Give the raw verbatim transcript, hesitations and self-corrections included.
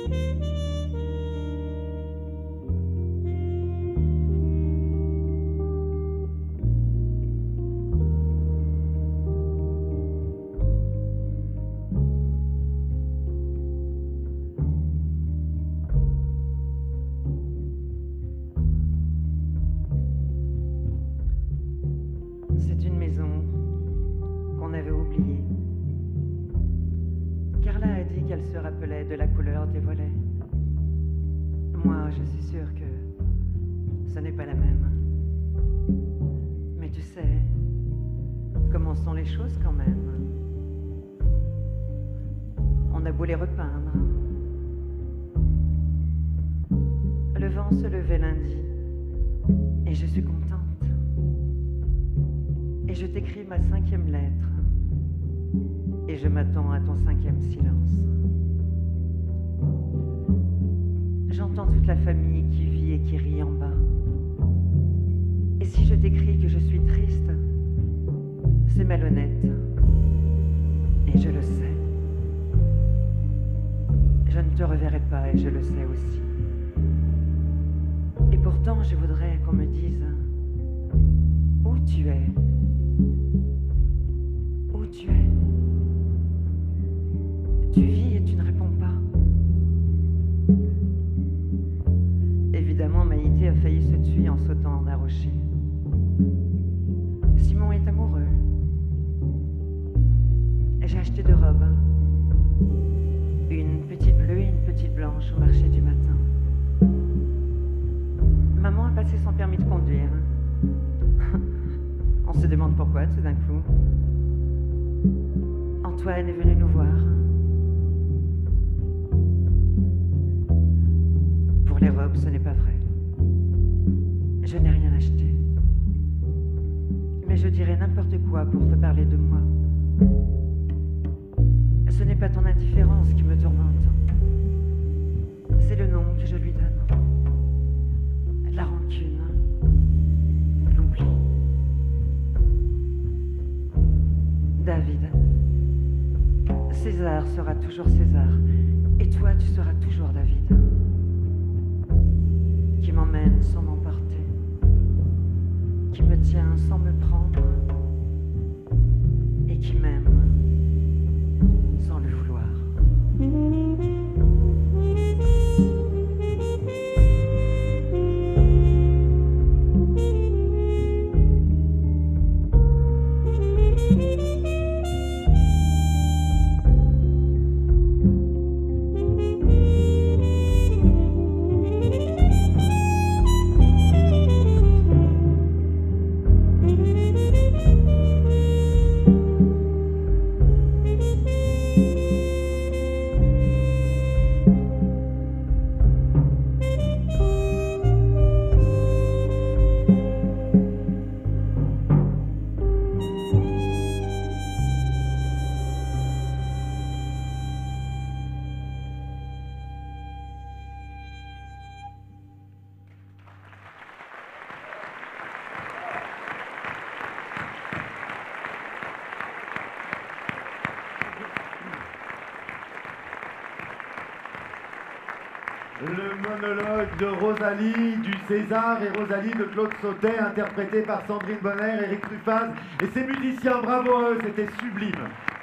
C'est une maison qu'on avait oubliée. Carla a dit qu'elle se rappelait de la couleur des volets. Moi, je suis sûre que ce n'est pas la même. Mais tu sais, comment sont les choses quand même. On a beau les repeindre. Le vent se levait lundi et je suis contente. Et je t'écris ma cinquième lettre. Et je m'attends à ton cinquième silence. J'entends toute la famille qui vit et qui rit en bas. Et si je t'écris que je suis triste, c'est malhonnête. Et je le sais. Je ne te reverrai pas et je le sais aussi. Et pourtant, je voudrais qu'on me dise où tu es. Où tu es. Tu vis et tu ne réponds pas. Évidemment, Maïté a failli se tuer en sautant d'un rocher. Simon est amoureux. J'ai acheté deux robes. Une petite bleue et une petite blanche au marché du matin. Maman a passé son permis de conduire. On se demande pourquoi tout d'un coup. Antoine est venu nous voir. Pour les robes, ce n'est pas vrai. Je n'ai rien acheté. Mais je dirais n'importe quoi pour te parler de moi. Ce n'est pas ton indifférence qui me tourmente. C'est le nom que je lui donne. La rancune. L'oubli. David. César sera toujours César. Et toi, tu seras toujours David. Qui m'emmène sans m'emporter. Qui me tient sans me prendre. Et qui m'aime sans le vouloir. Le monologue de Rosalie du César et Rosalie de Claude Sautet, interprété par Sandrine Bonner, Éric Truffaz et ses musiciens. Bravo à eux, c'était sublime.